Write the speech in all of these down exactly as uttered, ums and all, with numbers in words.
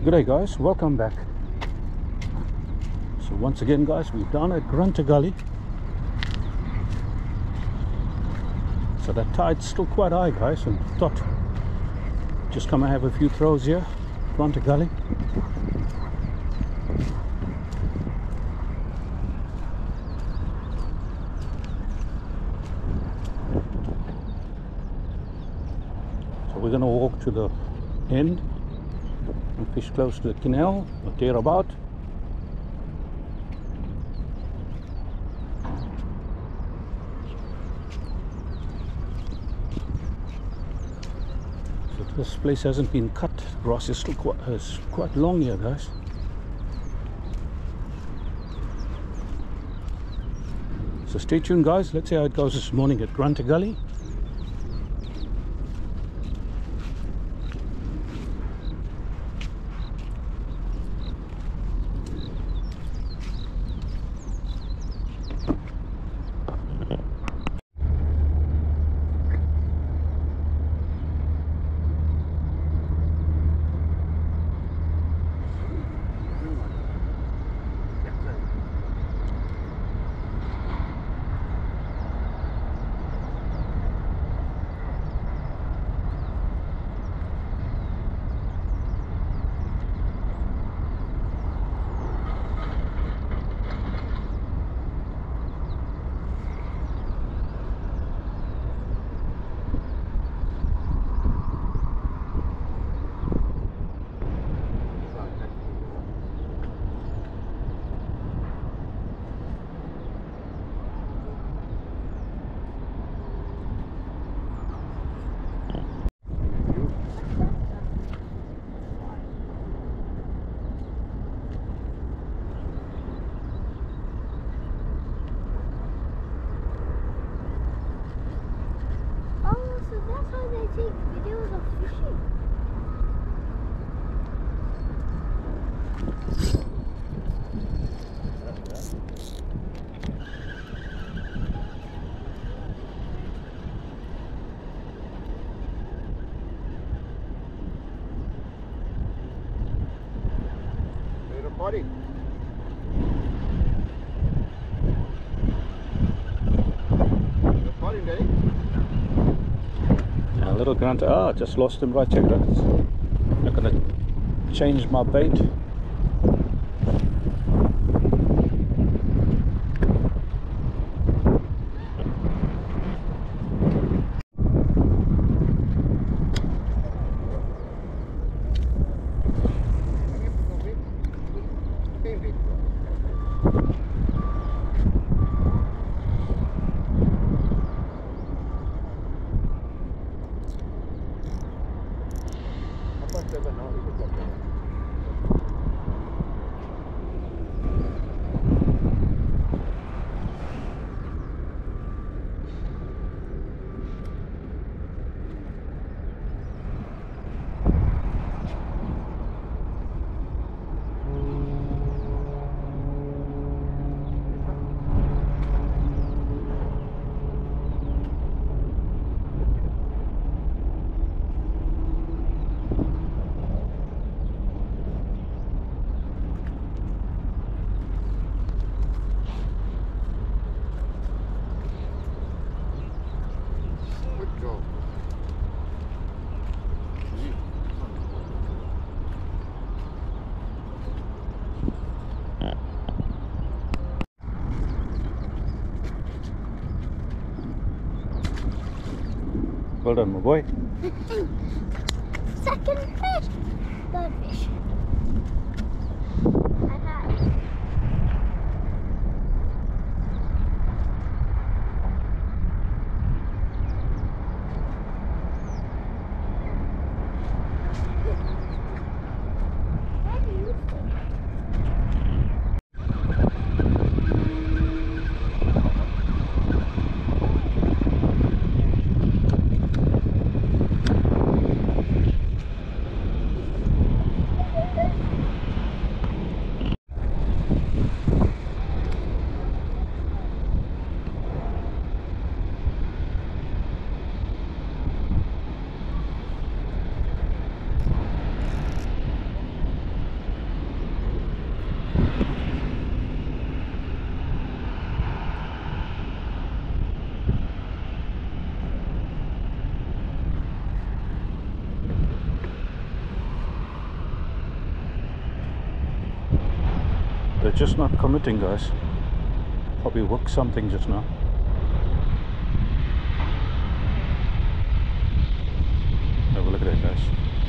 Good day guys, welcome back. So once again guys, we're down at Gunter Gully. So the tide's still quite high guys, and thought just come and have a few throws here, Gunter Gully. So we're gonna walk to the end and fish close to the canal or thereabout. So this place hasn't been cut. The grass is still quite, is quite long here guys. So stay tuned guys, let's see how it goes this morning at Gunter Gully. Take videos of fishing. Are you recording? Recording, Daddy? A little Gunter, ah, I just lost him right here guys. I'm not gonna change my bait. Well done, my boy. Second fish. Third fish. They're just not committing, guys. Probably hooked something just now. Have a look at that, guys.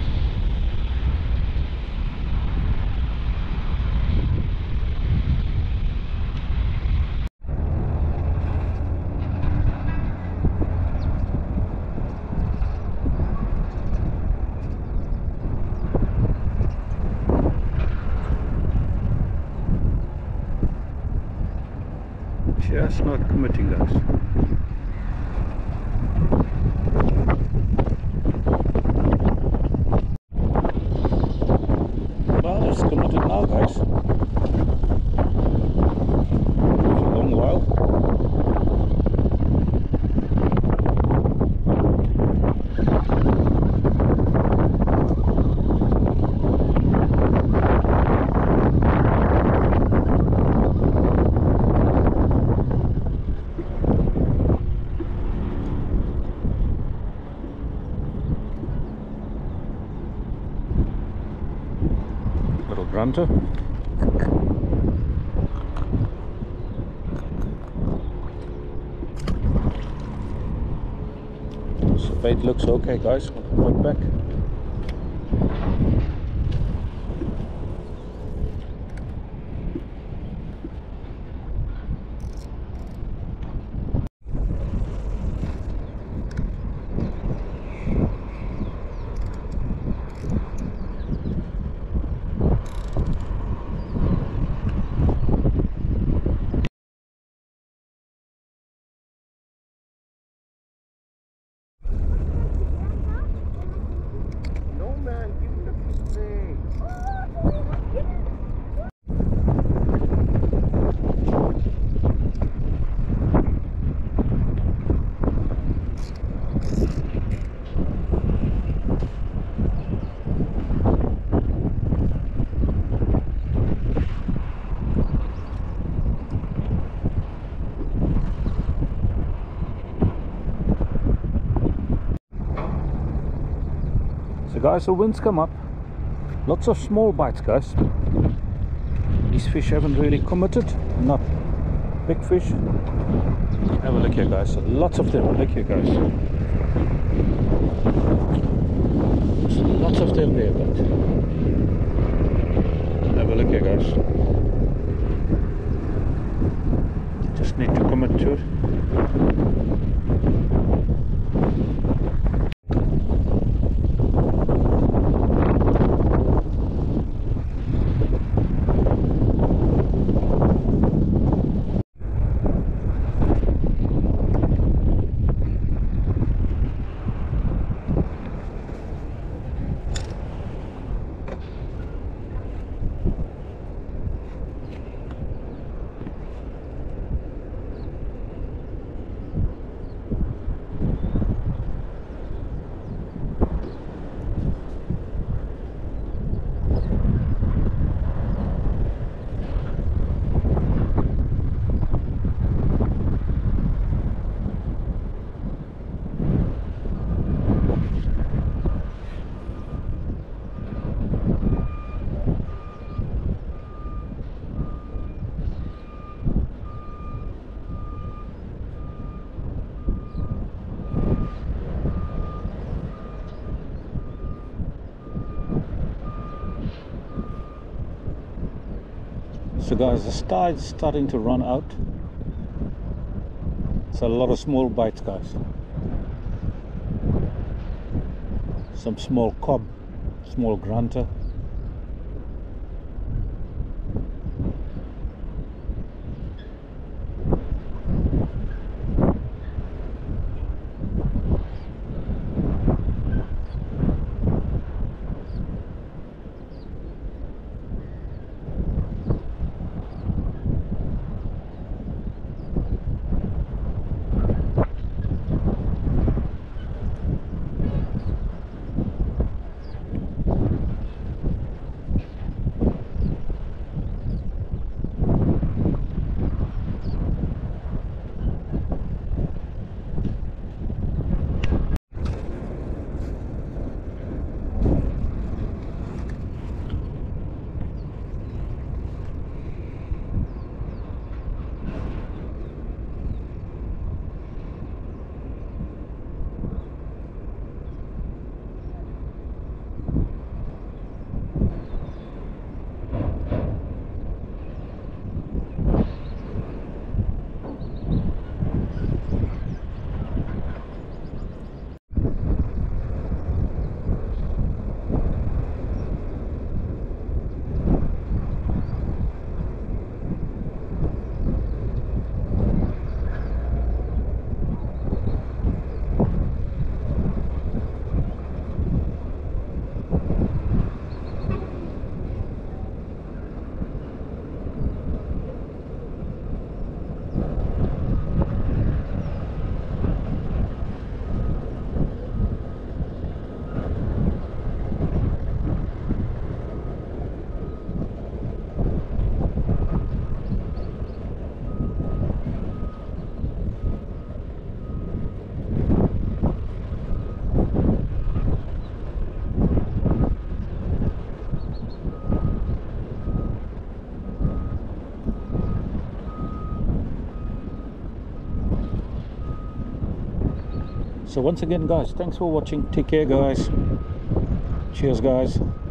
Just not committing, guys. Well, it's committed now, guys. For a long while. Little grunter. So bait looks okay, guys. Put back. No man, give me the piece thing. So guys, the winds come up. Lots of small bites, guys. These fish haven't really committed. Not big fish. Have a look here, guys. Lots of them. Look here, guys. There's lots of them there, but have a look here, guys. Just need to commit to it. So guys, the tide is starting to run out. It's a lot of small bites, guys. Some small cob, small grunter. So once again guys, thanks for watching. Take care guys. Cheers guys.